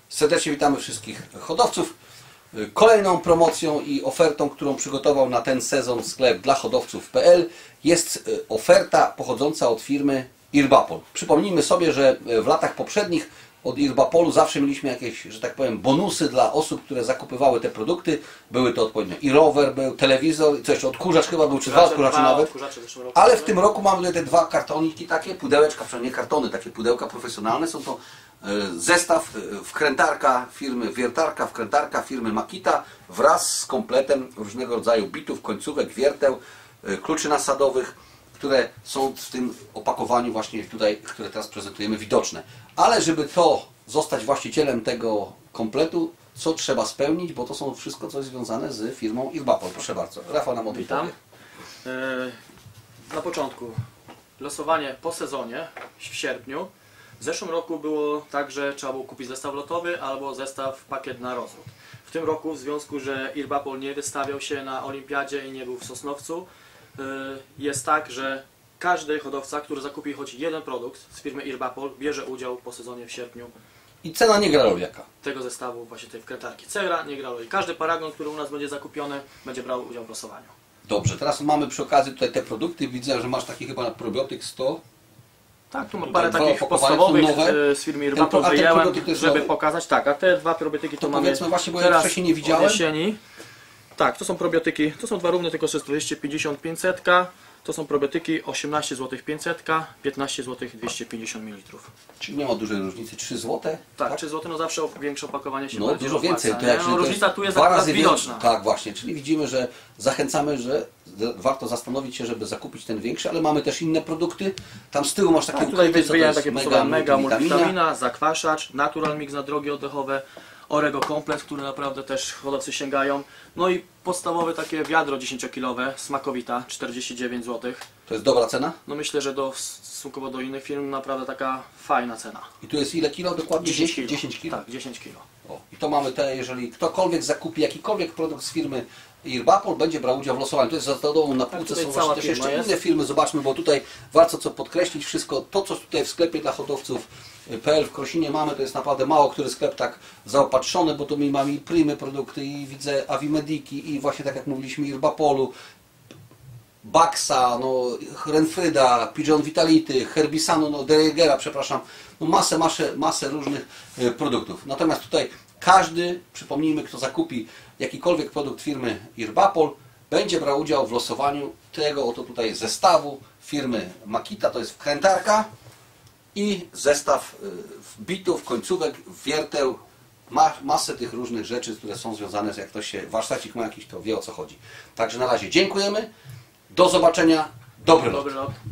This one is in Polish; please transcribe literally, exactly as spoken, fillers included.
Serdecznie witamy wszystkich hodowców. Kolejną promocją i ofertą, którą przygotował na ten sezon sklep dla hodowców kropka p l jest oferta pochodząca od firmy Irbapol. Przypomnijmy sobie, że w latach poprzednich od Irbapolu zawsze mieliśmy jakieś, że tak powiem, bonusy dla osób, które zakupywały te produkty. Były to odpowiednio i rower, był telewizor, co jeszcze, odkurzacz chyba był, czy dwa odkurzacze nawet. Ale w tym roku mamy tutaj te dwa kartoniki takie, pudełeczka, przynajmniej nie kartony, takie pudełka profesjonalne. Są to zestaw wkrętarka firmy wiertarka, wkrętarka firmy Makita wraz z kompletem różnego rodzaju bitów, końcówek, wierteł, kluczy nasadowych, które są w tym opakowaniu właśnie tutaj, które teraz prezentujemy, widoczne. Ale żeby to zostać właścicielem tego kompletu, co trzeba spełnić, bo to są wszystko coś związane z firmą Irbapol. Proszę bardzo. Rafał nam o tym Witam. Na początku losowanie po sezonie w sierpniu. W zeszłym roku było tak, że trzeba było kupić zestaw lotowy albo zestaw pakiet na rozród. W tym roku, w związku, że Irbapol nie wystawiał się na olimpiadzie i nie był w Sosnowcu, jest tak, że każdy hodowca, który zakupi choć jeden produkt z firmy Irbapol, bierze udział po sezonie w sierpniu. I cena nie gra roli jaka? Tego zestawu, właśnie tej wkrętarki. Cena nie gra roli. Każdy paragon, który u nas będzie zakupiony, będzie brał udział w losowaniu. Dobrze, teraz mamy przy okazji tutaj te produkty. Widzę, że masz taki chyba na probiotyk sto. Tak, tu mam parę takich podstawowych z firmy Irbapol wyjęłem, żeby pokazać. Tak, a te dwa probiotyki to, to mamy właśnie, bo teraz ja wcześniej nie widziałem. Jesieni. Tak, to są probiotyki, to są dwa równe, tylko że dwieście pięćdziesiąt pięćset. To są probiotyki osiemnaście złotych pięćset, piętnaście złotych dwieście pięćdziesiąt mililitrów. Czyli nie ma dużej różnicy, trzy złote? Tak, tak? trzy złote, no zawsze większe opakowanie się no, bardziej dużo opłaca, więcej. To jak no, różnica tu jest dwa razy widoczna. Więcej. Tak, właśnie, czyli widzimy, że zachęcamy, że warto zastanowić się, żeby zakupić ten większy, ale mamy też inne produkty. Tam z tyłu masz takie tak, tutaj wyjęłem takie mega, mega multivitamina, zakwaszacz, natural mix na drogi oddechowe, Orego Komplet, który naprawdę też hodowcy sięgają. No i podstawowe takie wiadro dziesięciokilowe, Smakowita, czterdzieści dziewięć złotych. To jest dobra cena? No myślę, że do, stosunkowo do innych firm naprawdę taka fajna cena. I tu jest ile kilo dokładnie? dziesięć kilo. dziesięć kilo? Tak, dziesięć kilo. O, i to mamy te, jeżeli ktokolwiek zakupi jakikolwiek produkt z firmy Irbapol, będzie brał udział w losowaniu. To jest za dołu na półce, tak, są też jeszcze jest. inne firmy. Zobaczmy, bo tutaj warto co podkreślić, wszystko to, co tutaj w sklepie dla hodowców kropka p l w Krosinie mamy, to jest naprawdę mało który sklep tak zaopatrzony, bo tu my mamy i Primy produkty, i widzę Avimediki, i właśnie tak jak mówiliśmy Irbapolu, Baxa, no, Renfryda, Pigeon Vitality, Herbisanu, no, Derriegera, przepraszam, no, masę, masę, masę różnych y, produktów. Natomiast tutaj każdy, przypomnijmy, kto zakupi jakikolwiek produkt firmy Irbapol, będzie brał udział w losowaniu tego oto tutaj zestawu firmy Makita, to jest wkrętarka i zestaw y, bitów, końcówek, wierteł, ma, masę tych różnych rzeczy, które są związane z, jak ktoś się warsztacik ma jakiś, to wie o co chodzi. Także na razie dziękujemy. Do zobaczenia. Dobry lot. Dobry lot.